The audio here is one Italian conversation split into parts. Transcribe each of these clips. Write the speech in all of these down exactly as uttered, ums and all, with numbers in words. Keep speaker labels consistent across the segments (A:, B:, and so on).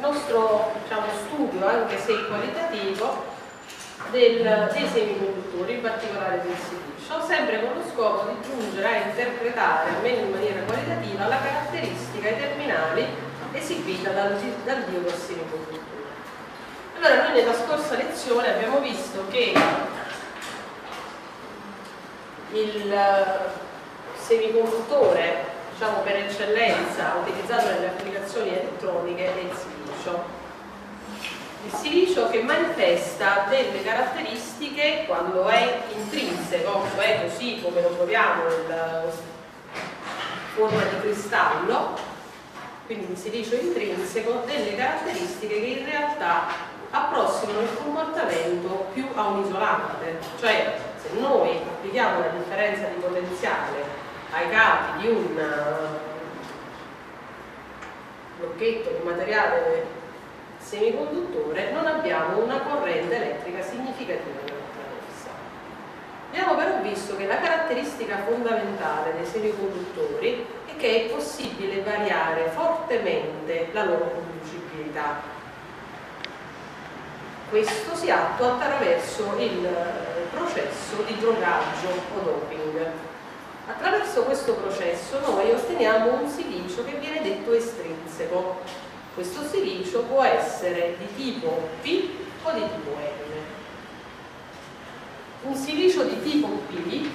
A: nostro diciamo, studio, anche se qualitativo, del, dei semiconduttori, in particolare del silicio, sempre con lo scopo di giungere a interpretare, almeno in maniera qualitativa, la caratteristica ai terminali esibita dal, dal diodo al semiconduttore. Allora, noi nella scorsa lezione abbiamo visto che il semiconduttore, diciamo per eccellenza, utilizzato nelle applicazioni elettroniche è il silicio. Il silicio che manifesta delle caratteristiche quando è intrinseco, cioè così come lo troviamo in forma di cristallo, quindi il silicio intrinseco, delle caratteristiche che in realtà approssimano il comportamento più a un isolante, cioè se noi applichiamo la differenza di potenziale ai capi di un blocchetto di materiale semiconduttore non abbiamo una corrente elettrica significativa che lo attraversa. Abbiamo però visto che la caratteristica fondamentale dei semiconduttori è che è possibile variare fortemente la loro conducibilità. Questo si attua attraverso il processo di drogaggio o doping. Attraverso questo processo noi otteniamo un silicio che viene detto estrinseco. Questo silicio può essere di tipo P o di tipo N. Un silicio di tipo P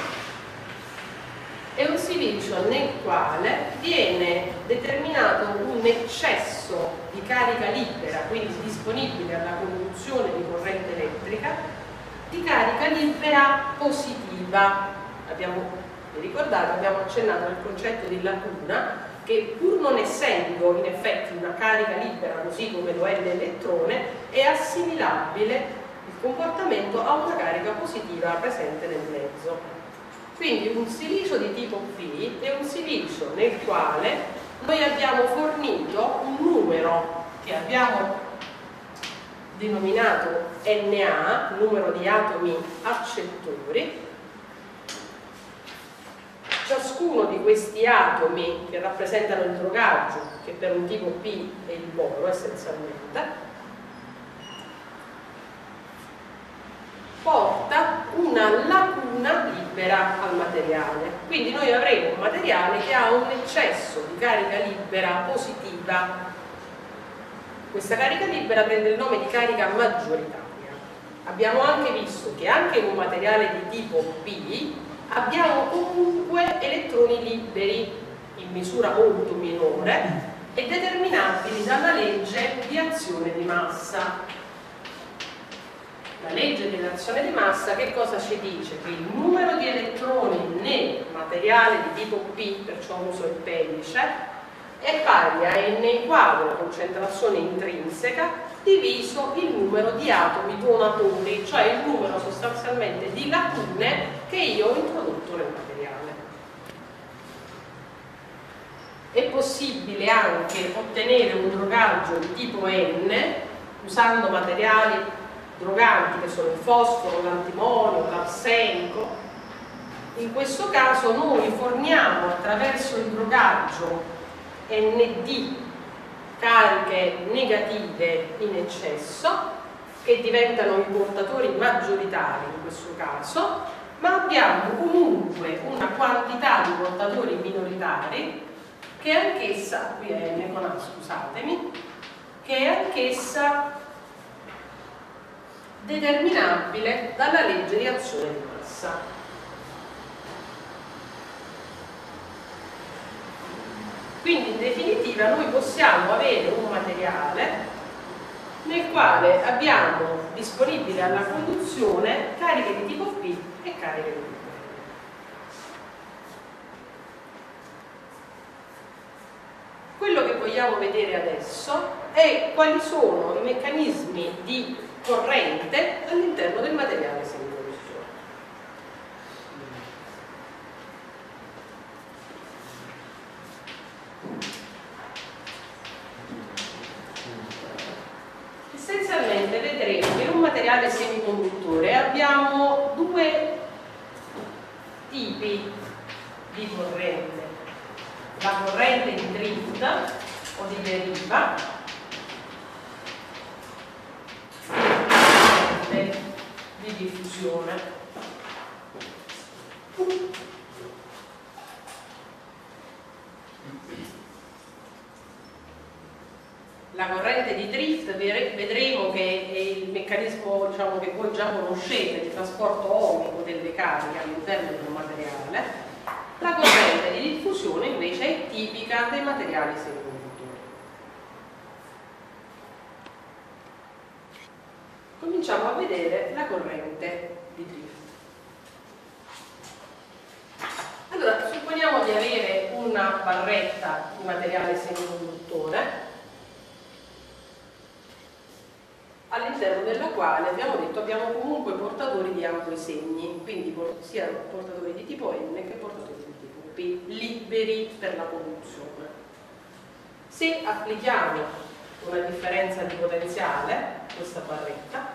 A: è un silicio nel quale viene determinato un eccesso di carica libera, quindi disponibile alla conduzione di corrente elettrica, di carica libera positiva. Abbiamo, vi ricordate, abbiamo accennato al concetto di lacuna, che pur non essendo in effetti una carica libera così come lo è l'elettrone, è assimilabile il comportamento a una carica positiva presente nel mezzo. Quindi un silicio di tipo P è un silicio nel quale noi abbiamo fornito un numero che abbiamo denominato Na, numero di atomi accettori. Ciascuno di questi atomi che rappresentano il drogaggio, che per un tipo P è il boron essenzialmente, porta una lacuna libera al materiale. Quindi noi avremo un materiale che ha un eccesso di carica libera positiva. Questa carica libera prende il nome di carica maggioritaria. Abbiamo anche visto che anche in un materiale di tipo P abbiamo comunque elettroni liberi in misura molto minore e determinabili dalla legge di azione di massa. La legge dell'azione di massa che cosa ci dice? Che il numero di elettroni nel materiale di tipo P, perciò uso il pedice, è pari a n uguale la concentrazione intrinseca diviso il numero di atomi donatori, cioè il numero sostanzialmente di lacune che io ho introdotto nel materiale. È possibile anche ottenere un drogaggio di tipo N usando materiali droganti che sono il fosforo, l'antimonio, l'arsenico. In questo caso noi forniamo attraverso il drogaggio N D cariche negative in eccesso che diventano i portatori maggioritari in questo caso, ma abbiamo comunque una quantità di portatori minoritari che è anch'essa, qui è N con A, scusatemi, che è anch'essa determinabile dalla legge di azione di massa. Quindi in definitiva noi possiamo avere un materiale nel quale abbiamo disponibile alla conduzione cariche di tipo P e cariche di tipo N. Quello che vogliamo vedere adesso è quali sono i meccanismi di corrente all'interno del materiale semiconduttore. Essenzialmente vedremo che in un materiale semiconduttore abbiamo due tipi di corrente: la corrente in drift o di deriva diffusione. La corrente di drift vedremo che è il meccanismo, diciamo, che voi già conoscete, il trasporto ohmico delle cariche all'interno di un materiale. La corrente di diffusione invece è tipica dei materiali semiconduttori. Cominciamo a vedere la corrente di drift. Allora, supponiamo di avere una barretta di materiale semiconduttore all'interno della quale abbiamo detto abbiamo comunque portatori di ampi segni, quindi sia portatori di tipo N che portatori di tipo P, liberi per la conduzione. Se applichiamo una differenza di potenziale a questa barretta,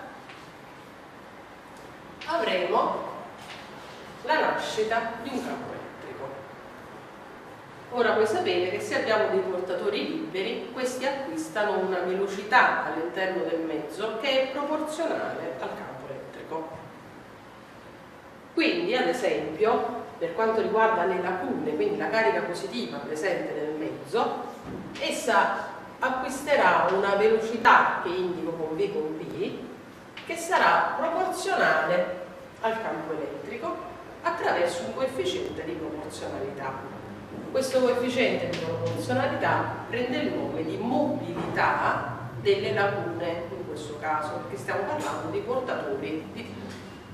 A: avremo la nascita di un campo elettrico. Ora voi sapete che se abbiamo dei portatori liberi, questi acquistano una velocità all'interno del mezzo che è proporzionale al campo elettrico. Quindi, ad esempio, per quanto riguarda le lacune, quindi la carica positiva presente nel mezzo, essa acquisterà una velocità che indico con V con P, che sarà proporzionale al campo elettrico attraverso un coefficiente di proporzionalità. Questo coefficiente di proporzionalità prende il nome di mobilità delle lacune, in questo caso, perché stiamo parlando di portatori di tipo.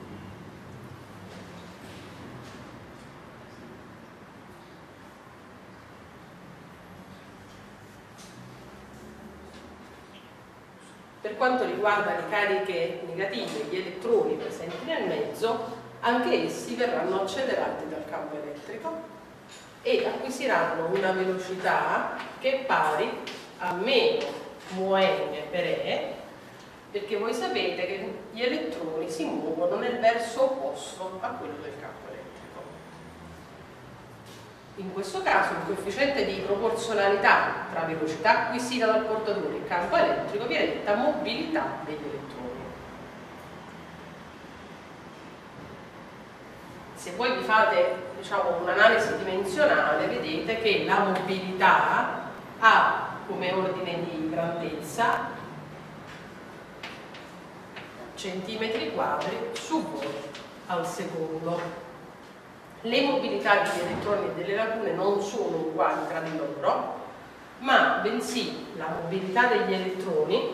A: Per quanto riguarda le cariche negative, gli elettroni presenti nel mezzo, anche essi verranno accelerati dal campo elettrico e acquisiranno una velocità che è pari a meno mu n per E, perché voi sapete che gli elettroni si muovono nel verso opposto a quello del campo elettrico. In questo caso il coefficiente di proporzionalità tra velocità acquisita dal portatore e campo elettrico viene detta mobilità degli elettroni. Se voi vi fate, diciamo, un'analisi dimensionale, vedete che la mobilità ha come ordine di grandezza centimetri quadri su volt al secondo. Le mobilità degli elettroni e delle lacune non sono uguali tra di loro, ma bensì la mobilità degli elettroni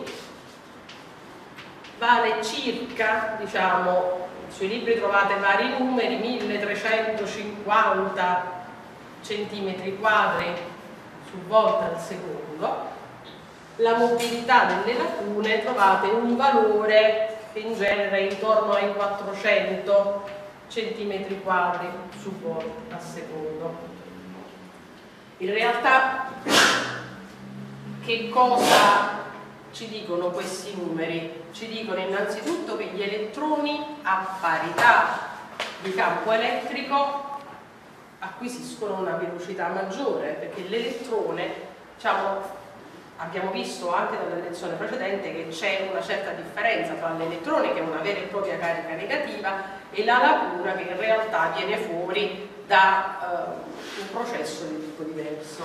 A: vale circa, diciamo, sui libri trovate vari numeri, milletrecentocinquanta centimetri quadri su volt al secondo. La mobilità delle lacune trovate un valore che in genere è intorno ai quattrocento centimetri quadri su volt al secondo. In realtà, che cosa ci dicono questi numeri? Ci dicono innanzitutto che gli elettroni a parità di campo elettrico acquisiscono una velocità maggiore, perché l'elettrone, diciamo, abbiamo visto anche dalla lezione precedente che c'è una certa differenza tra l'elettrone, che è una vera e propria carica negativa, e la lacuna, che in realtà viene fuori da uh, un processo di tipo diverso.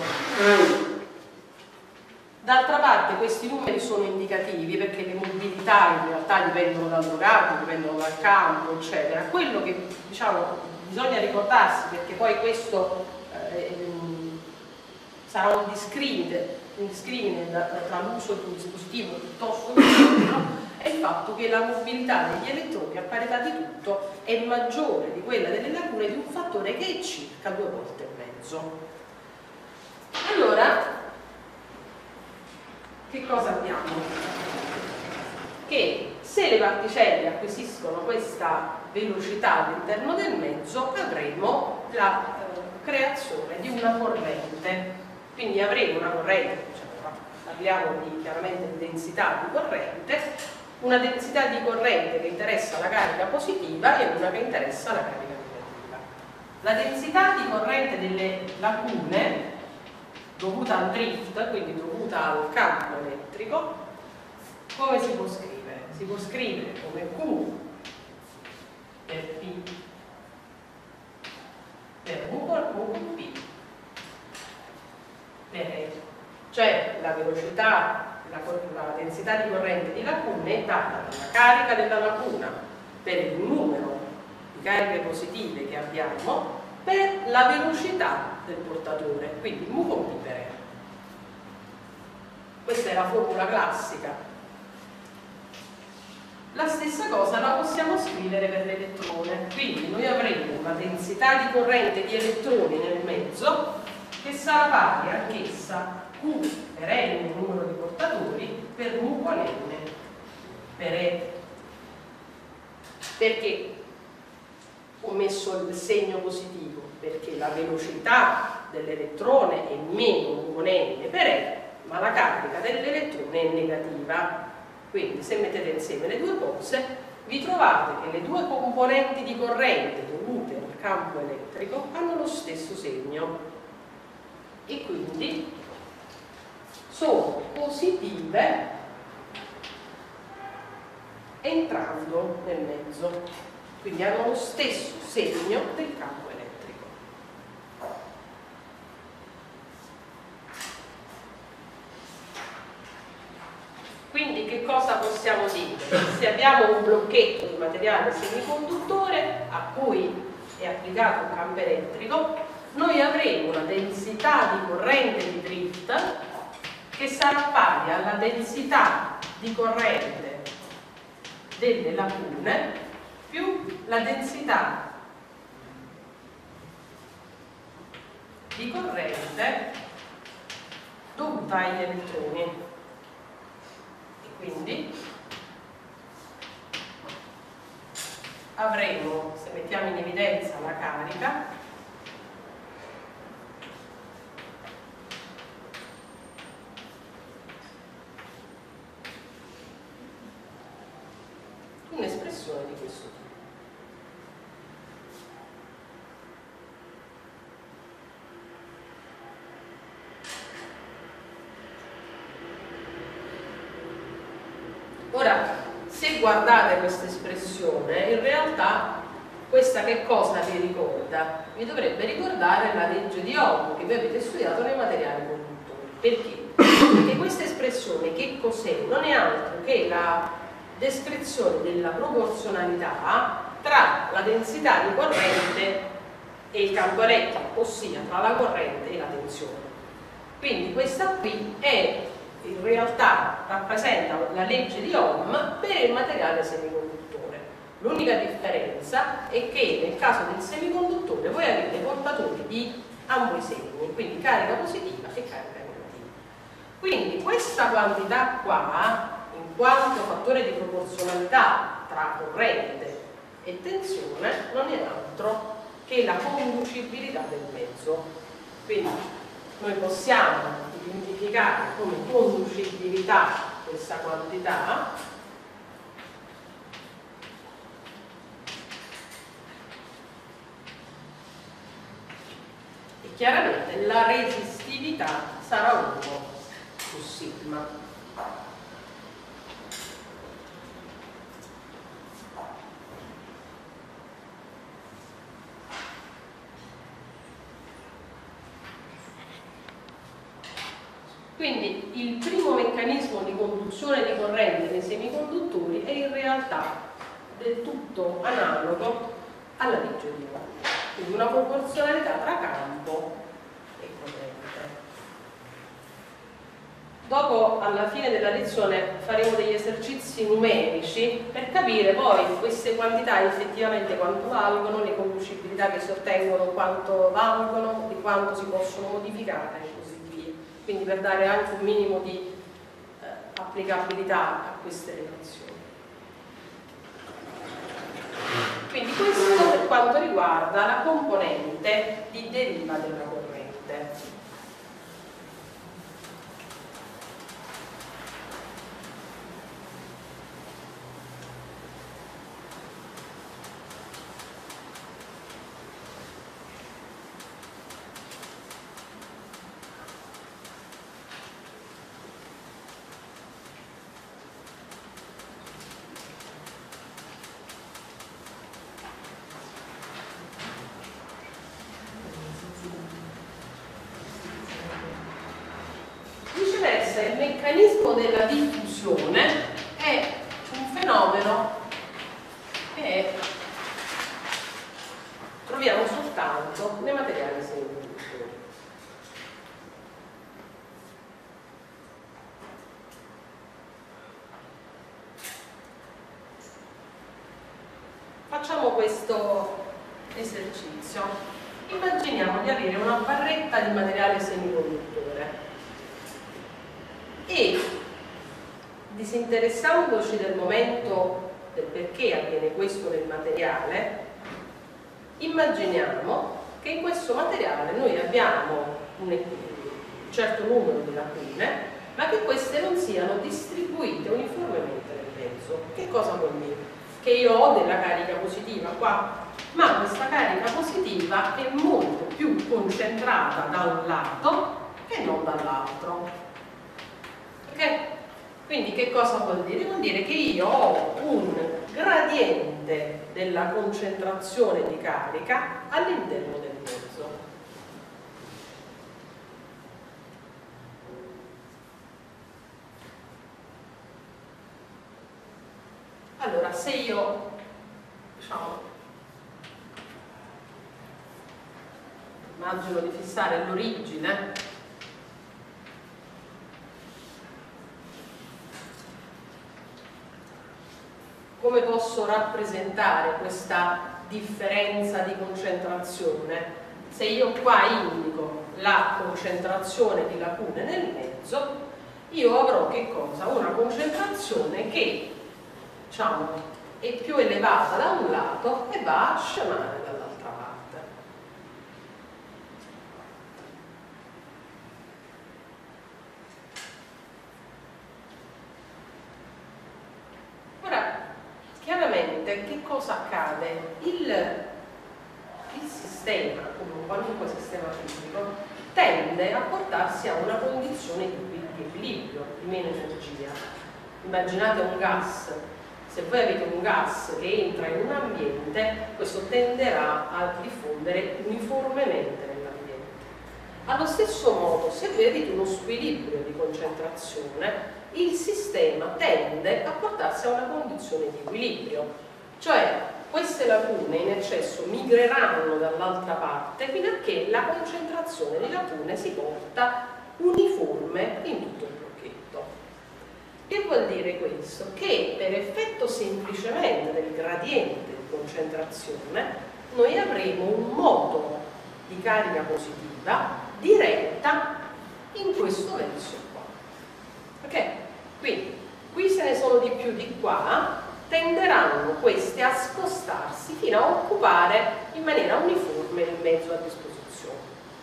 A: D'altra parte questi numeri sono indicativi, perché le mobilità in realtà dipendono dal drogato, dipendono dal campo, eccetera. Quello che, diciamo, bisogna ricordarsi, perché poi questo eh, sarà un discrimine, un discrimine da, da, tra l'uso di un dispositivo piuttosto che altro, è il fatto che la mobilità degli elettroni a parità di tutto è maggiore di quella delle lacune di un fattore che è circa due volte e mezzo. Allora, che cosa abbiamo? Che se le particelle acquisiscono questa velocità all'interno del mezzo, avremo la eh, creazione di una corrente. Quindi avremo una corrente, diciamo, parliamo di, chiaramente di densità di corrente, una densità di corrente che interessa la carica positiva e una che interessa la carica negativa. La densità di corrente delle lacune dovuta al drift, quindi dovuta al campo elettrico, come si può scrivere? Si può scrivere come Q per P per U con P per E. Cioè la velocità, la, la densità di corrente di lacune è data dalla carica della lacuna per il numero di cariche positive che abbiamo per la velocità del portatore, quindi mu con P per E. Questa è la formula classica. La stessa cosa la possiamo scrivere per l'elettrone, quindi noi avremo una densità di corrente di elettroni nel mezzo che sarà pari anch'essa Q per N, il numero di portatori, per mu con N per E. Perché ho messo il segno positivo? Perché la velocità dell'elettrone è meno mu con N per E, ma la carica dell'elettrone è negativa. Quindi se mettete insieme le due cose vi trovate che le due componenti di corrente dovute al campo elettrico hanno lo stesso segno e quindi sono positive entrando nel mezzo, quindi hanno lo stesso segno del campo elettrico. Quindi che cosa possiamo dire? Se abbiamo un blocchetto di materiale semiconduttore a cui è applicato un campo elettrico, noi avremo una densità di corrente di drift che sarà pari alla densità di corrente delle lacune più la densità di corrente dovuta agli elettroni. Quindi avremo, se mettiamo in evidenza la carica, un'espressione di questo tipo. Ora, se guardate questa espressione, in realtà questa che cosa vi ricorda? Vi dovrebbe ricordare la legge di Ohm che voi avete studiato nei materiali conduttori. Perché? Perché questa espressione che cos'è? Non è altro che la descrizione della proporzionalità tra la densità di corrente e il campo elettrico, ossia tra la corrente e la tensione. Quindi questa qui è in realtà rappresenta la legge di Ohm per il materiale semiconduttore. L'unica differenza è che nel caso del semiconduttore voi avete portatori di ambo i segni, quindi carica positiva e carica negativa. Quindi questa quantità qua, in quanto fattore di proporzionalità tra corrente e tensione, non è altro che la conducibilità del mezzo. Quindi noi possiamo identificare come conducibilità questa quantità e chiaramente la resistività sarà uno su sigma. Quindi il primo meccanismo di conduzione di corrente nei semiconduttori è in realtà del tutto analogo alla legge di Ohm, quindi una proporzionalità tra campo e corrente. Dopo, alla fine della lezione, faremo degli esercizi numerici per capire poi queste quantità effettivamente quanto valgono, le conducibilità che si ottengono quanto valgono, di quanto si possono modificare e così via. Quindi per dare anche un minimo di eh, applicabilità a queste relazioni. Quindi questo per quanto riguarda la componente di deriva della corrente. meccanismo della diffusione è un fenomeno che troviamo soltanto nei materiali semiconduttori. Facciamo questo esercizio. Immaginiamo di avere una barretta di materiale semiconduttore e, disinteressandoci del momento del perché avviene questo nel materiale, immaginiamo che in questo materiale noi abbiamo un certo numero di lacune, ma che queste non siano distribuite uniformemente nel mezzo. Che cosa vuol dire? Che io ho della carica positiva qua, ma questa carica positiva è molto più concentrata da un lato che non dall'altro. Ok? Quindi che cosa vuol dire? Vuol dire che io ho un gradiente della concentrazione di carica all'interno del mezzo. Allora, se io, diciamo, immagino di fissare l'origine, come posso rappresentare questa differenza di concentrazione? Se io qua indico la concentrazione di lacune nel mezzo, io avrò che cosa? Una concentrazione che, diciamo, è più elevata da un lato e va a scemare dall'altra parte. Ora, chiaramente, che cosa accade? Il, il sistema, come qualunque sistema fisico, tende a portarsi a una condizione di, di equilibrio, di meno energia. Immaginate un gas. Se voi avete un gas che entra in un ambiente, questo tenderà a diffondere uniformemente nell'ambiente. Allo stesso modo, se voi avete uno squilibrio di concentrazione, il sistema tende a portarsi a una condizione di equilibrio, cioè queste lacune in eccesso migreranno dall'altra parte fino a che la concentrazione di lacune si porta uniforme in tutto il blocchetto. Che vuol dire questo? Che per effetto semplicemente del gradiente di concentrazione noi avremo un moto di carica positiva diretta in questo verso qua. Ok? Quindi qui se ne sono di più di qua, tenderanno queste a spostarsi fino a occupare in maniera uniforme il mezzo a disposizione.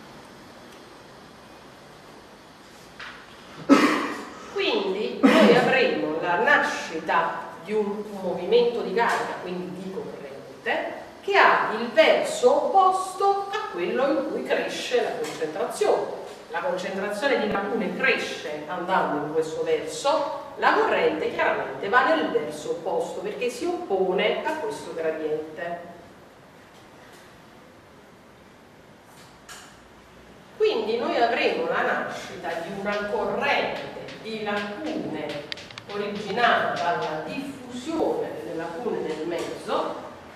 A: Quindi noi avremo la nascita di un movimento di carica, quindi di corrente, che ha il verso opposto a quello in cui cresce la concentrazione. La concentrazione di lacune cresce andando in questo verso, la corrente chiaramente va nel verso opposto perché si oppone a questo gradiente. Quindi noi avremo la nascita di una corrente di lacune originata dalla diffusione delle lacune nel mezzo,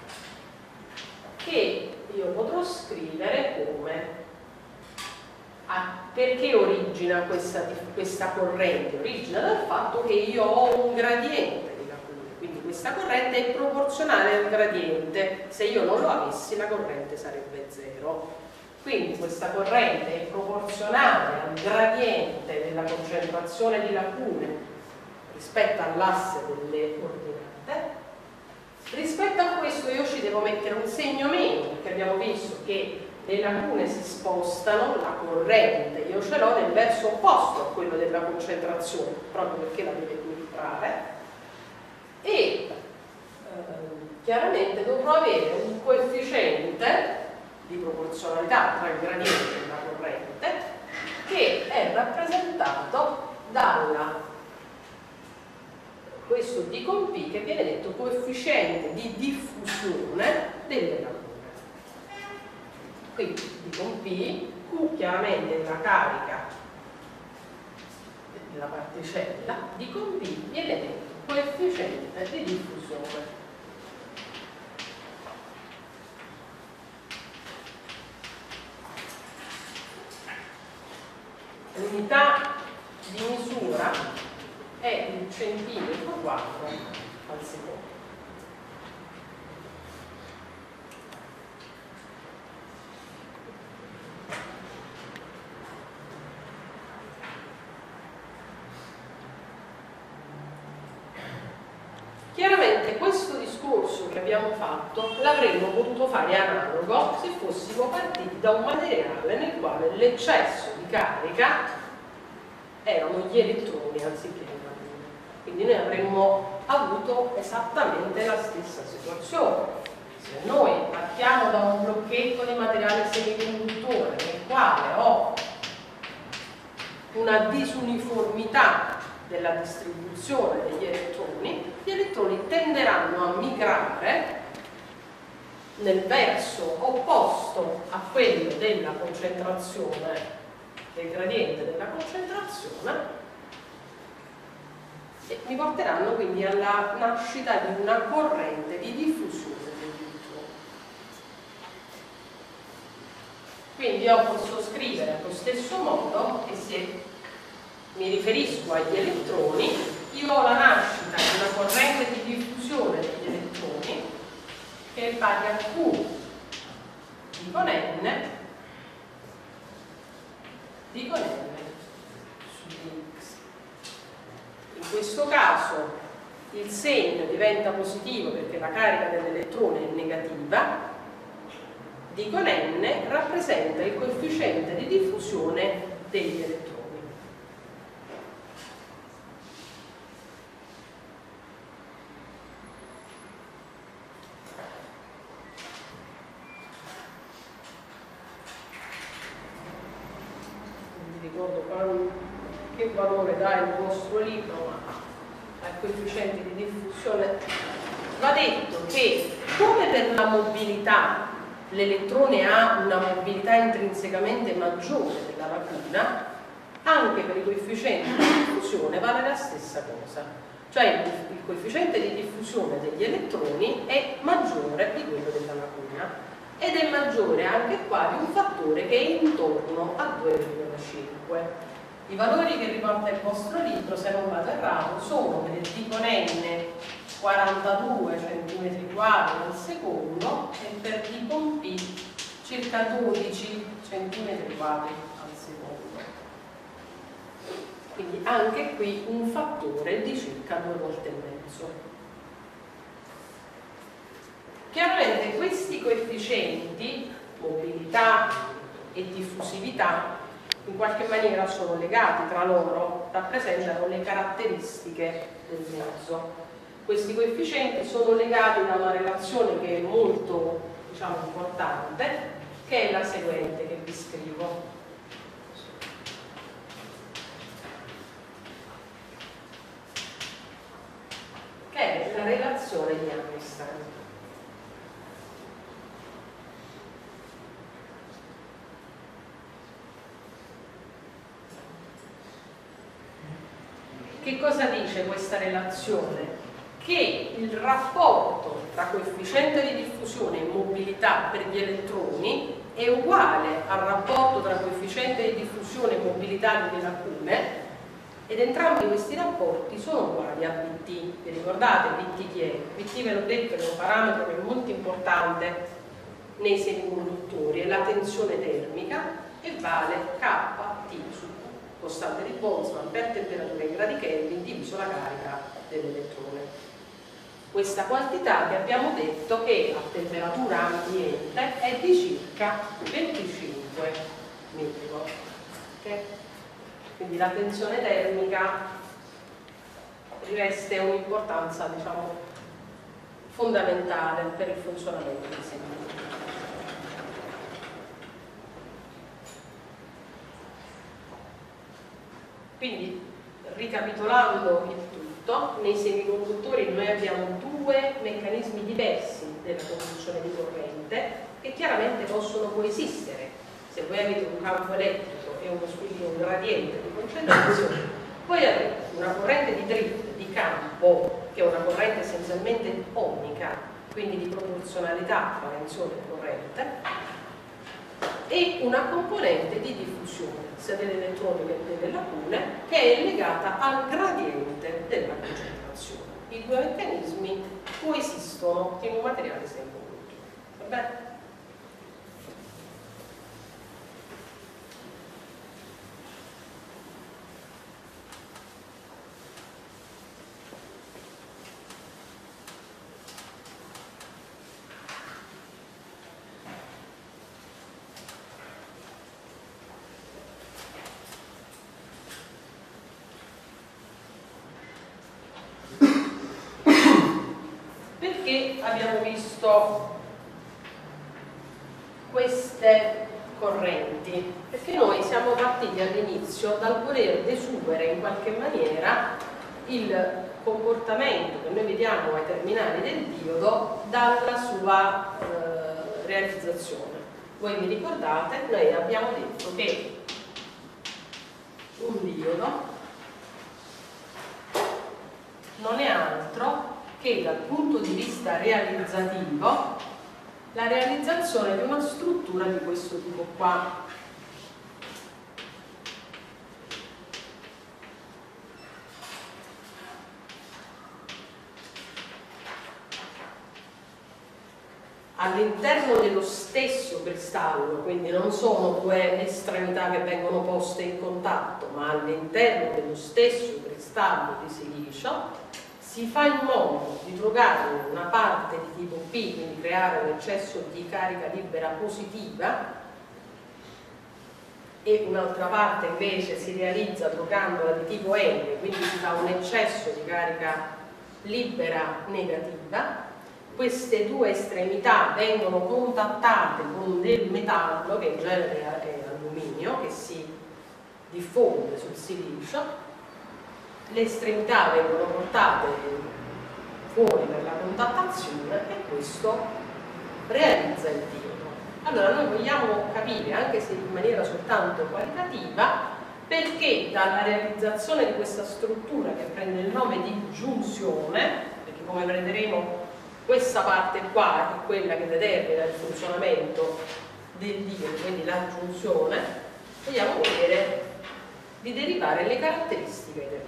A: che io potrò scrivere come ah, perché origina questa, questa corrente? Origina dal fatto che io ho un gradiente di lacune, quindi questa corrente è proporzionale al gradiente. Se io non lo avessi, la corrente sarebbe zero. Quindi questa corrente è proporzionale al gradiente della concentrazione di lacune rispetto all'asse delle ordinate. Rispetto a questo io ci devo mettere un segno meno, perché abbiamo visto che le lacune si spostano, la corrente io ce l'ho nel verso opposto a quello della concentrazione, proprio perché la deve equilibrare, e eh, chiaramente dovrò avere un coefficiente di proporzionalità tra il gradiente e la corrente che è rappresentato dalla questo D con P che viene detto coefficiente di diffusione delle lacune. Quindi D con P, Q chiaramente è la carica nella particella, di con B viene detto coefficiente di diffusione. L'unità di misura è il centimetro quadro al secondo. Chiaramente questo discorso che abbiamo fatto l'avremmo potuto fare analogo se fossimo partiti da un materiale nel quale l'eccesso di carica erano gli elettroni anziché le lacune. Quindi noi avremmo avuto esattamente la stessa situazione. Se noi partiamo da un blocchetto di materiale semiconduttore nel quale ho una disuniformità della distribuzione degli elettroni, gli elettroni tenderanno a migrare nel verso opposto a quello della concentrazione, del gradiente della concentrazione, e mi porteranno quindi alla nascita di una corrente di diffusione degli elettroni. Quindi io posso scrivere allo stesso modo che se mi riferisco agli elettroni, io ho la nascita di una corrente di diffusione degli elettroni che è pari a Q di con N di con N su X. In questo caso il segno diventa positivo perché la carica dell'elettrone è negativa, di con N rappresenta il coefficiente di diffusione degli elettroni. Che valore dà il vostro libro ma al coefficiente di diffusione. Va detto che come per la mobilità l'elettrone ha una mobilità intrinsecamente maggiore della lacuna, anche per i coefficienti di diffusione vale la stessa cosa, cioè il, il coefficiente di diffusione degli elettroni è maggiore di quello della lacuna ed è maggiore anche qua di un fattore che è intorno a due virgola cinque. I valori che riporta il vostro libro, se non vado errato, sono per il D con N quarantadue centimetri quadri al secondo e per D con P circa dodici centimetri quadri al secondo. Quindi anche qui un fattore di circa due volte e mezzo. Chiaramente questi coefficienti, mobilità e diffusività, in qualche maniera sono legati tra loro, rappresentano le caratteristiche del mezzo. Questi coefficienti sono legati da una relazione che è molto, diciamo, importante, che è la seguente che vi scrivo. Che è la relazione di Einstein. Che cosa dice questa relazione? Che il rapporto tra coefficiente di diffusione e mobilità per gli elettroni è uguale al rapporto tra coefficiente di diffusione e mobilità delle lacune, ed entrambi questi rapporti sono uguali a V T. Vi ricordate V T chi è? V T, ve l'ho detto, è un parametro che è molto importante nei semiconduttori, è la tensione termica e vale K T su costante di Boltzmann per temperatura in gradi Kelvin diviso la carica dell'elettrone. Questa quantità che abbiamo detto che a temperatura ambiente è di circa venticinque millivolt. Okay? Quindi la tensione termica riveste un'importanza, diciamo, fondamentale per il funzionamento dei semiconduttore. Quindi, ricapitolando il tutto, nei semiconduttori noi abbiamo due meccanismi diversi della conduzione di corrente che chiaramente possono coesistere. Se voi avete un campo elettrico e uno, un gradiente di concentrazione, Poi avremo una corrente di drift di campo, che è una corrente essenzialmente ohmica, quindi di proporzionalità tra tensione e corrente, e una componente di diffusione sia delle elettroni che delle lacune, che è legata al gradiente della concentrazione. I due meccanismi coesistono in un materiale semicondutore. Va bene? Perché abbiamo visto queste correnti? Perché noi siamo partiti all'inizio dal voler desumere in qualche maniera il comportamento che noi vediamo ai terminali del diodo dalla sua eh, realizzazione. Voi vi ricordate? Noi abbiamo detto che un diodo non è altro che dal punto di vista realizzativo la realizzazione di una struttura di questo tipo qua. All'interno dello stesso cristallo, quindi non sono due estremità che vengono poste in contatto, ma all'interno dello stesso cristallo di silicio si fa in modo di trovare una parte di tipo P, quindi creare un eccesso di carica libera positiva, e un'altra parte invece si realizza trovandola di tipo N, quindi si fa un eccesso di carica libera negativa. Queste due estremità vengono contattate con del metallo, che in genere è alluminio, che si diffonde sul silicio. Le estremità vengono portate fuori per la contattazione e questo realizza il diodo. Allora noi vogliamo capire, anche se in maniera soltanto qualitativa, perché dalla realizzazione di questa struttura che prende il nome di giunzione, perché come vedremo questa parte qua è quella che determina il funzionamento del diodo, quindi la giunzione, vogliamo vedere di derivare le caratteristiche terminali.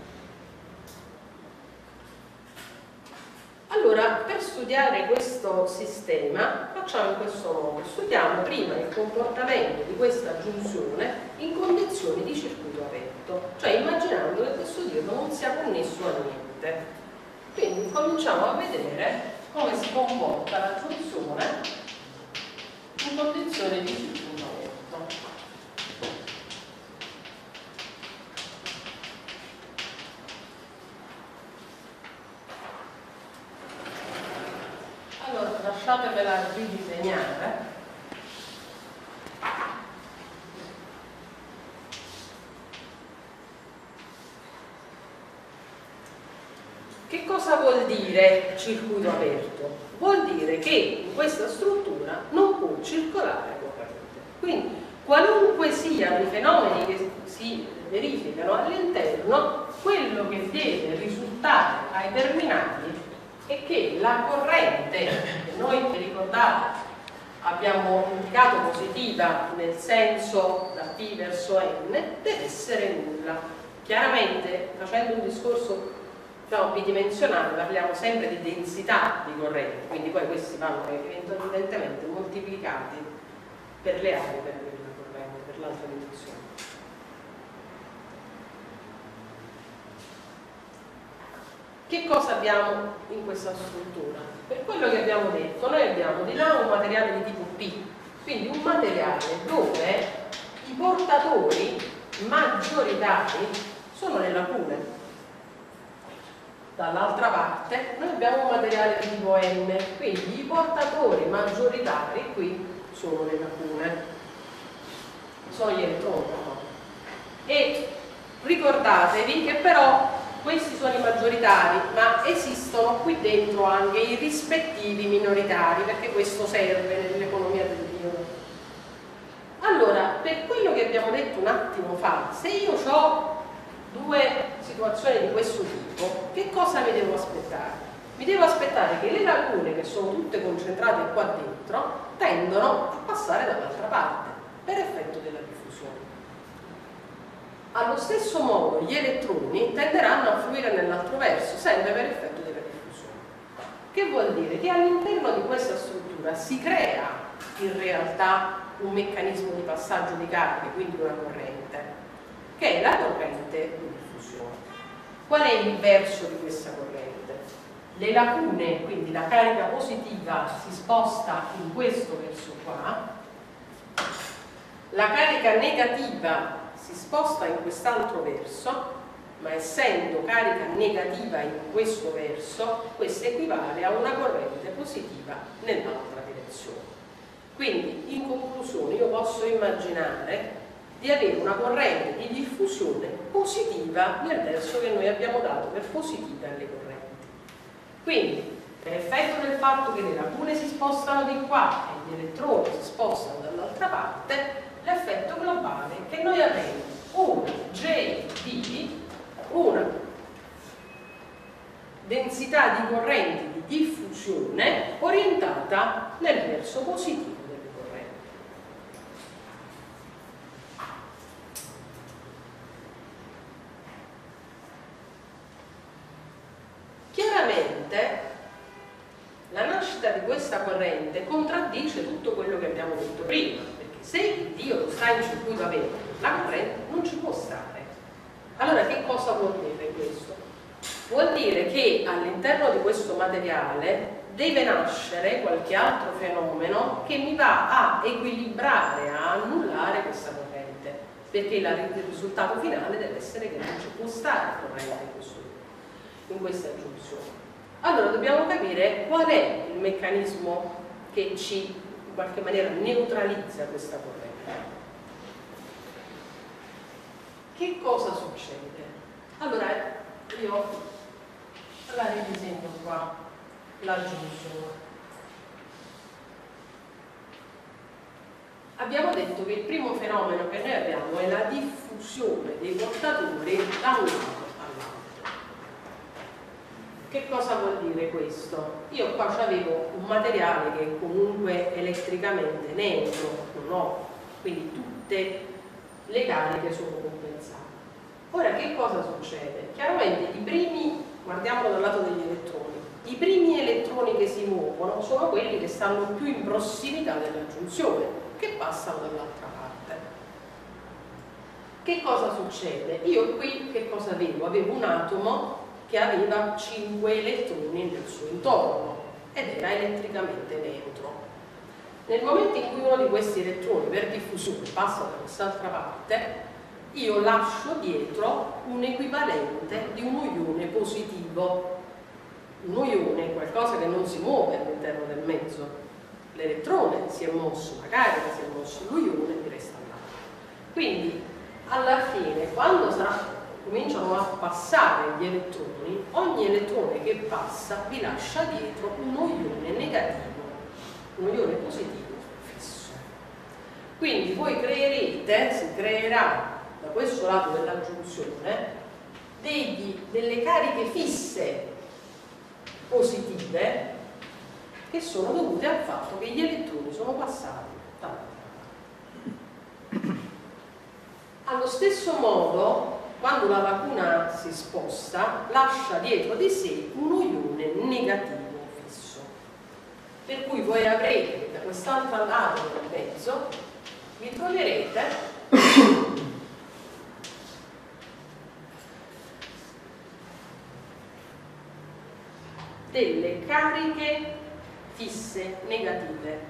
A: Allora, per studiare questo sistema facciamo in questo modo: studiamo prima il comportamento di questa giunzione in condizioni di circuito aperto, cioè immaginando che questo diodo non sia connesso a niente. Quindi cominciamo a vedere come si comporta la giunzione in condizioni di circuito aperto. Allora, lasciatemela ridisegnare. Che cosa vuol dire circuito aperto? Vuol dire che in questa struttura non può circolare corrente. Quindi, qualunque siano i fenomeni che si verificano all'interno, quello che deve risultare ai terminali è che la corrente, che noi, vi ricordate, abbiamo indicato positiva nel senso da P verso N, deve essere nulla. Chiaramente, facendo un discorso diciamo, bidimensionale, parliamo sempre di densità di corrente, quindi poi questi vanno evidentemente moltiplicati per le aree per quella corrente, per l'altra dimensione. Che cosa abbiamo in questa struttura? Per quello che abbiamo detto, noi abbiamo di là un materiale di tipo P, quindi un materiale dove i portatori maggioritari sono le lacune. Dall'altra parte noi abbiamo un materiale di tipo N, quindi i portatori maggioritari qui sono le lacune, sono gli elettroni. E ricordatevi che però questi sono i maggioritari, ma esistono qui dentro anche i rispettivi minoritari, perché questo serve nell'economia del diodo. Allora, per quello che abbiamo detto un attimo fa, se io ho due situazioni di questo tipo, che cosa mi devo aspettare? Mi devo aspettare che le lacune, che sono tutte concentrate qua dentro, tendono a passare dall'altra parte per effetto della diffusione. Allo stesso modo gli elettroni tenderanno a fluire nell'altro verso, sempre per effetto della diffusione. Che vuol dire? Che all'interno di questa struttura si crea in realtà un meccanismo di passaggio di cariche, quindi una corrente, che è la corrente di diffusione. Qual è il verso di questa corrente? Le lacune, quindi la carica positiva si sposta in questo verso qua, la carica negativa si sposta in quest'altro verso, ma essendo carica negativa in questo verso, questo equivale a una corrente positiva nell'altra direzione. Quindi, in conclusione, io posso immaginare di avere una corrente di diffusione positiva nel verso che noi abbiamo dato per positiva alle correnti. Quindi, per effetto del fatto che le lacune si spostano di qua e gli elettroni si spostano dall'altra parte, l'effetto globale è che noi avremo un J D, una densità di correnti di diffusione orientata nel verso positivo delle correnti. Chiaramente la nascita di questa corrente contraddice tutto quello che abbiamo detto prima, perché se Dio sta in circuito aperto, la corrente non ci può stare. Allora che cosa vuol dire questo? Vuol dire che all'interno di questo materiale deve nascere qualche altro fenomeno che mi va a equilibrare, a annullare questa corrente, perché la, il risultato finale deve essere che non ci può stare corrente in, questo, in questa giunzione. Allora dobbiamo capire qual è il meccanismo che ci in qualche maniera neutralizza questa corrente. Che cosa succede? Allora io la ridisegno qua, la giunzione. Abbiamo detto che il primo fenomeno che noi abbiamo è la diffusione dei portatori da un lato all'altro. Che cosa vuol dire questo? Io qua avevo un materiale che è comunque elettricamente neutro, non ho, quindi tutte le cariche sono compensate. Ora che cosa succede? Chiaramente i primi, guardiamolo dal lato degli elettroni, i primi elettroni che si muovono sono quelli che stanno più in prossimità della giunzione, che passano dall'altra parte. Che cosa succede? Io qui che cosa avevo? Avevo un atomo che aveva cinque elettroni nel suo intorno ed era elettricamente neutro. Nel momento in cui uno di questi elettroni per diffusione passa da quest'altra parte, io lascio dietro un equivalente di un ione positivo. Un ione è qualcosa che non si muove all'interno del mezzo. L'elettrone si è mosso, la carica si è mosso, l'ione mi resta là. Quindi alla fine, quando sarà, cominciano a passare gli elettroni, ogni elettrone che passa vi lascia dietro un ione negativo, un ione positivo fisso. Quindi voi creerete, si creerà da questo lato della giunzione degli, delle cariche fisse positive che sono dovute al fatto che gli elettroni sono passati dall'altra parte. Allo stesso modo, quando la lacuna si sposta, lascia dietro di sé un ione negativo fisso. Per cui voi avrete da quest'altro lato del mezzo, vi troverete delle cariche fisse negative.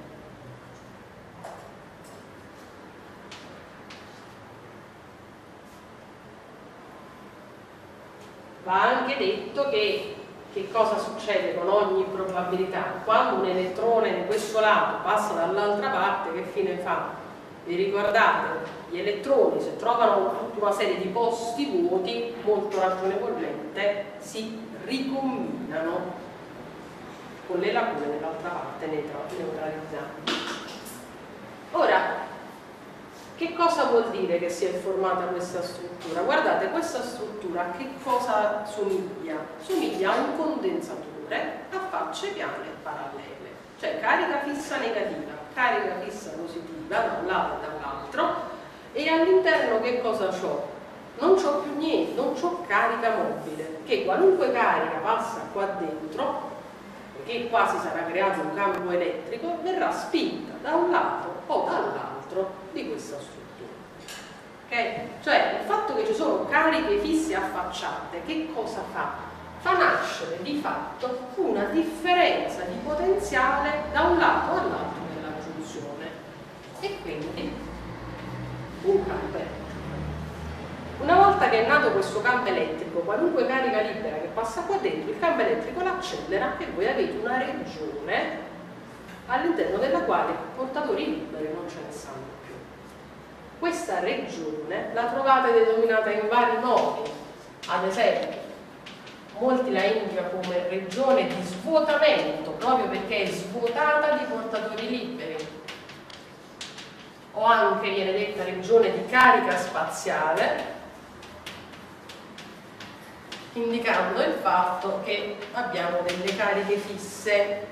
A: Va anche detto che che cosa succede con ogni probabilità? Quando un elettrone di questo lato passa dall'altra parte, che fine fa? Vi ricordate? Gli elettroni, se trovano tutta una serie di posti vuoti, molto ragionevolmente si ricombinano con le lacune nell'altra parte neutralizzanti. Ora, Che cosa vuol dire che si è formata questa struttura? Guardate, questa struttura a che cosa somiglia? Somiglia a un condensatore a facce piane e parallele, cioè carica fissa negativa, carica fissa positiva da un lato e dall'altro, e all'interno che cosa ho? Non c'ho più niente, non c'ho carica mobile, che qualunque carica passa qua dentro, perché qua si sarà creato un campo elettrico, verrà spinta da un lato o dall'altro di questa struttura. Okay? Cioè il fatto che ci sono cariche fisse affacciate, che cosa fa? Fa nascere di fatto una differenza di potenziale da un lato all'altro della giunzione, e quindi un campo elettrico. Una volta che è nato questo campo elettrico, qualunque carica libera che passa qua dentro, il campo elettrico l'accelera e voi avete una regione all'interno della quale portatori liberi non ce ne stanno più. Questa regione la trovate denominata in vari modi, ad esempio molti la indicano come regione di svuotamento, proprio perché è svuotata di portatori liberi, o anche viene detta regione di carica spaziale, indicando il fatto che abbiamo delle cariche fisse.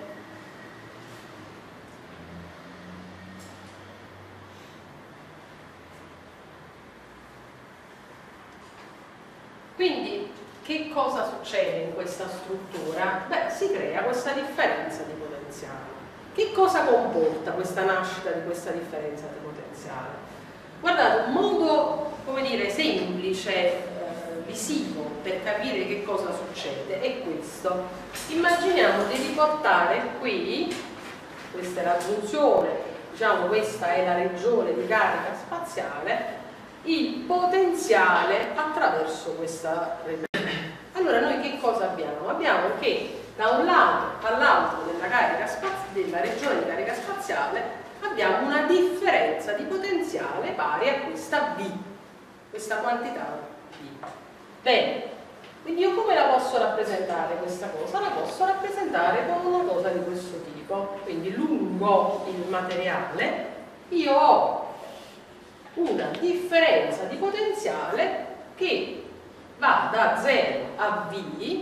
A: Quindi che cosa succede in questa struttura? Beh, si crea questa differenza di potenziale. Che cosa comporta questa nascita di questa differenza di potenziale? Guardate, un modo, come dire, semplice, eh, visivo per capire che cosa succede è questo. Immaginiamo di riportare qui, questa è la giunzione, diciamo questa è la regione di carica spaziale, il potenziale attraverso questa regione. Allora noi che cosa abbiamo? Abbiamo che da un lato all'altro della, della regione di carica spaziale abbiamo una differenza di potenziale pari a questa V, questa quantità V. Bene, quindi io come la posso rappresentare questa cosa? La posso rappresentare con una cosa di questo tipo. Quindi lungo il materiale io ho una differenza di potenziale che va da zero a V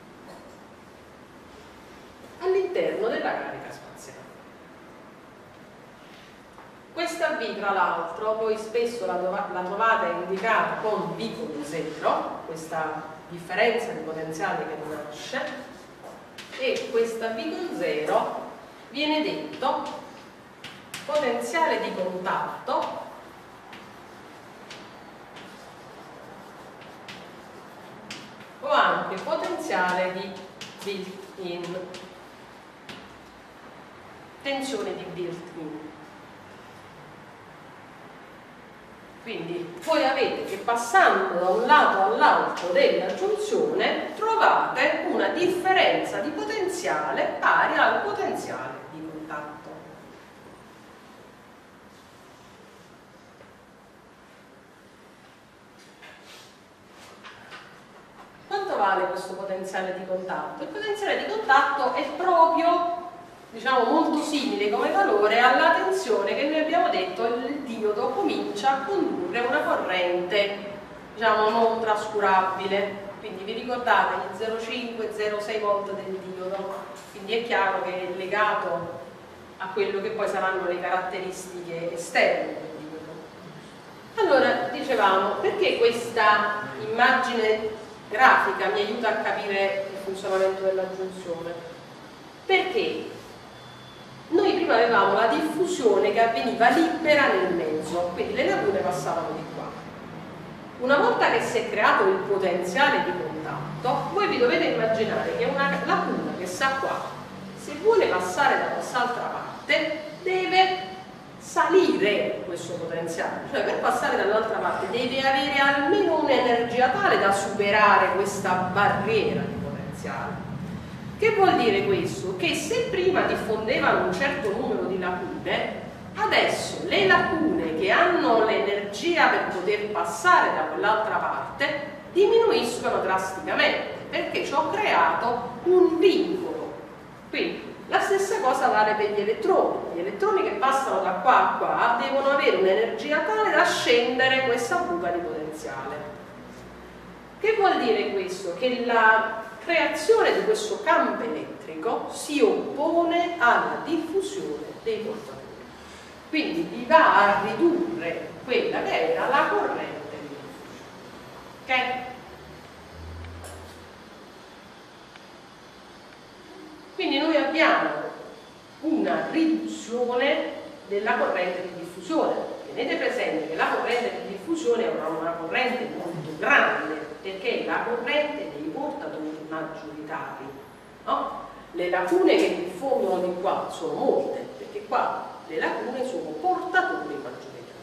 A: all'interno della carica spaziale. Questa V, tra l'altro, voi spesso la, la trovate indicata con V con zero, questa differenza di potenziale che nasce, e questa V con zero viene detto potenziale di contatto o anche potenziale di built-in, tensione di built-in. Quindi voi avete che passando da un lato all'altro della giunzione trovate una differenza di potenziale pari al potenziale di contatto. Quanto vale questo potenziale di contatto? Il potenziale di contatto è proprio, diciamo, molto simile come valore alla tensione che noi abbiamo detto il diodo comincia a condurre una corrente, diciamo, non trascurabile. Quindi vi ricordate gli zero virgola cinque zero virgola sei volt del diodo, quindi è chiaro che è legato a quello che poi saranno le caratteristiche esterne del diodo. Allora, dicevamo, perché questa immagine grafica mi aiuta a capire il funzionamento della giunzione? Perché noi prima avevamo la diffusione che avveniva libera nel mezzo, quindi le lacune passavano di qua. Una volta che si è creato il potenziale di contatto, voi vi dovete immaginare che una lacuna che sta qua, se vuole passare da quest'altra parte, deve salire questo potenziale, cioè per passare dall'altra parte deve avere almeno un'energia tale da superare questa barriera di potenziale. Che vuol dire questo? Che se prima diffondevano un certo numero di lacune, adesso le lacune che hanno l'energia per poter passare da quell'altra parte diminuiscono drasticamente, perché ci ho creato un vincolo. Quindi La stessa cosa vale per gli elettroni. Gli elettroni che passano da qua a qua devono avere un'energia tale da scendere questa buca di potenziale. Che vuol dire questo? Che la creazione di questo campo elettrico si oppone alla diffusione dei portatori. Quindi vi va a ridurre quella che era la corrente di diffusione. Ok? Quindi noi abbiamo una riduzione della corrente di diffusione. Tenete presente che la corrente di diffusione è una, una corrente molto grande, perché è la corrente dei portatori maggioritari. No? Le lacune che diffondono di qua sono molte, perché qua le lacune sono portatori maggioritari.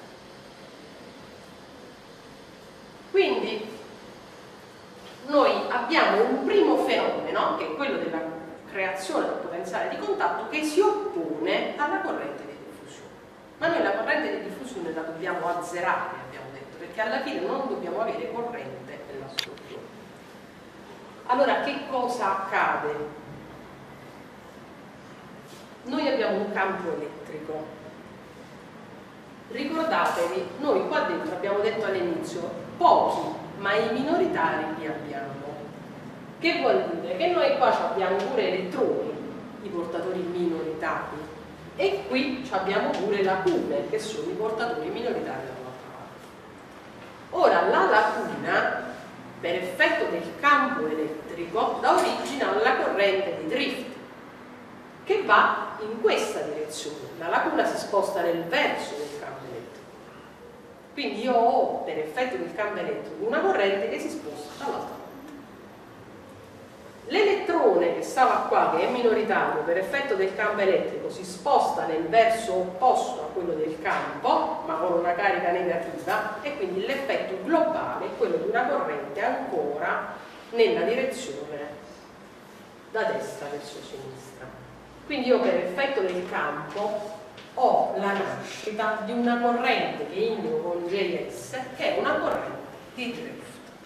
A: Quindi noi abbiamo un primo fenomeno, che è quello della creazione del potenziale di contatto, che si oppone alla corrente di diffusione. Ma noi la corrente di diffusione la dobbiamo azzerare, abbiamo detto, perché alla fine non dobbiamo avere corrente nella struttura. Allora, che cosa accade? Noi abbiamo un campo elettrico. Ricordatevi, noi qua dentro abbiamo detto all'inizio pochi, ma i minoritari li abbiamo. Che vuol dire? Che noi qua abbiamo pure elettroni, i portatori minoritari, e qui abbiamo pure lacune, che sono i portatori minoritari dall'altra parte. Ora, la lacuna, per effetto del campo elettrico, dà origine alla corrente di drift, che va in questa direzione. La lacuna si sposta nel verso del campo elettrico. Quindi io ho, per effetto del campo elettrico, una corrente che si sposta dall'altra parte. L'elettrone che stava qua, che è minoritario, per effetto del campo elettrico si sposta nel verso opposto a quello del campo, ma con una carica negativa, e quindi l'effetto globale è quello di una corrente ancora nella direzione da destra verso sinistra. Quindi io, per effetto del campo, ho la nascita di una corrente che indico con J S, che è una corrente di drift.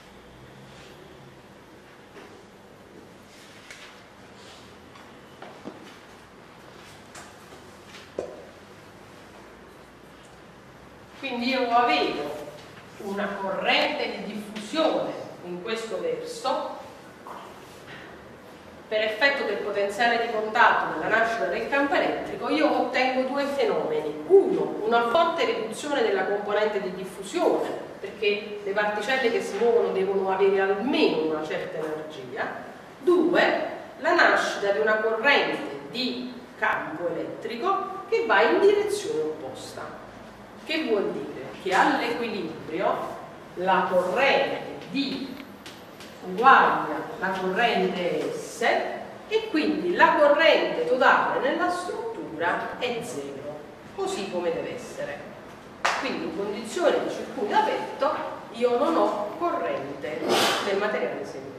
A: Quindi io avevo una corrente di diffusione in questo verso, per effetto del potenziale di contatto nella nascita del campo elettrico io ottengo due fenomeni. Uno, una forte riduzione della componente di diffusione, perché le particelle che si muovono devono avere almeno una certa energia. Due, la nascita di una corrente di campo elettrico che va in direzione opposta. Che vuol dire? Che all'equilibrio la corrente D uguaglia la corrente S e quindi la corrente totale nella struttura è zero, così come deve essere. Quindi in condizione di circuito aperto io non ho corrente nel materiale semicondutore.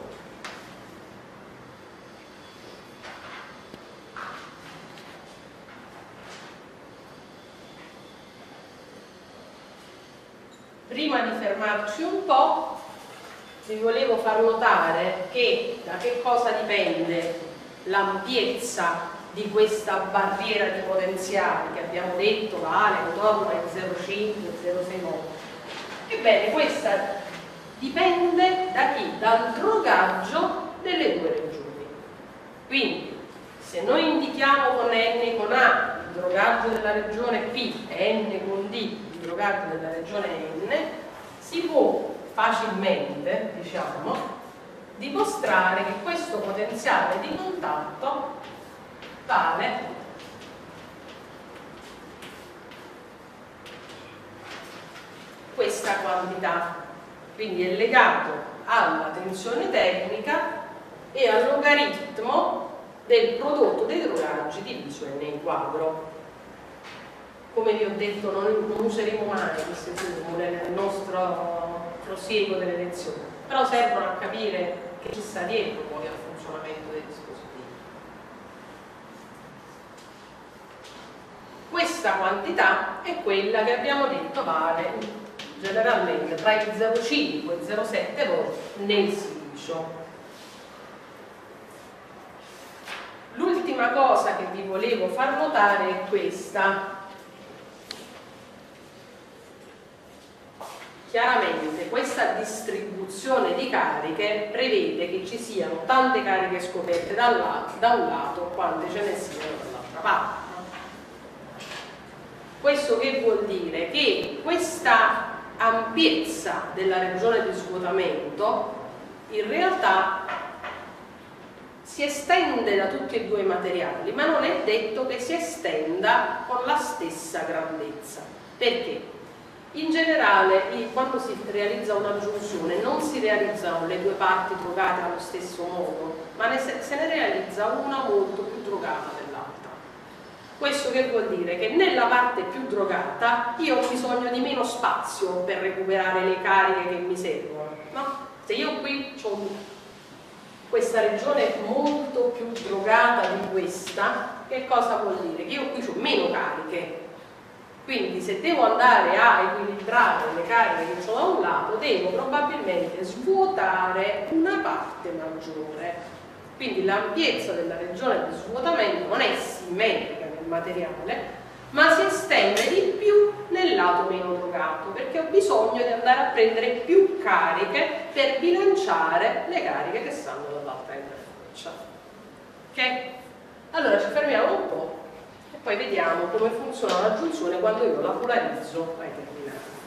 A: Prima di fermarci un po', vi volevo far notare che da che cosa dipende l'ampiezza di questa barriera di potenziali che abbiamo detto vale intorno ai zero virgola cinque zero virgola sei volt. Ebbene, questa dipende da chi? Dal drogaggio delle due regioni. Quindi, se noi indichiamo con N con A il drogaggio della regione P e N con D il drogaggio della regione N, si può facilmente, diciamo, dimostrare che questo potenziale di contatto vale questa quantità, quindi è legato alla tensione tecnica e al logaritmo del prodotto dei drogaggi diviso N in quadro. Come vi ho detto, non, non useremo mai queste formule nel nostro prosieguo delle lezioni, però servono a capire che ci sta dietro poi al funzionamento dei dispositivi. Questa quantità è quella che abbiamo detto vale generalmente tra i zero virgola cinque e i zero virgola sette volt nel silicio. L'ultima l'ultima cosa che vi volevo far notare è questa. Chiaramente questa distribuzione di cariche prevede che ci siano tante cariche scoperte da un lato, da un lato quante ce ne siano dall'altra parte. Questo che vuol dire? Che questa ampiezza della regione di svuotamento in realtà si estende da tutti e due i materiali, ma non è detto che si estenda con la stessa grandezza. Perché? In generale, quando si realizza una giunzione non si realizzano le due parti drogate allo stesso modo, ma ne se, se ne realizza una molto più drogata dell'altra. Questo che vuol dire? Che nella parte più drogata io ho bisogno di meno spazio per recuperare le cariche che mi servono, no? Se io qui ho questa regione molto più drogata di questa, che cosa vuol dire? Che io qui ho meno cariche. Quindi se devo andare a equilibrare le cariche che ho da un lato, devo probabilmente svuotare una parte maggiore. Quindi l'ampiezza della regione di svuotamento non è simmetrica nel materiale, ma si estende di più nel lato meno drogato, perché ho bisogno di andare a prendere più cariche per bilanciare le cariche che stanno dall'altra interfaccia. Ok? Allora ci fermiamo un po'. Poi vediamo come funziona la giunzione quando io la polarizzo ai terminali.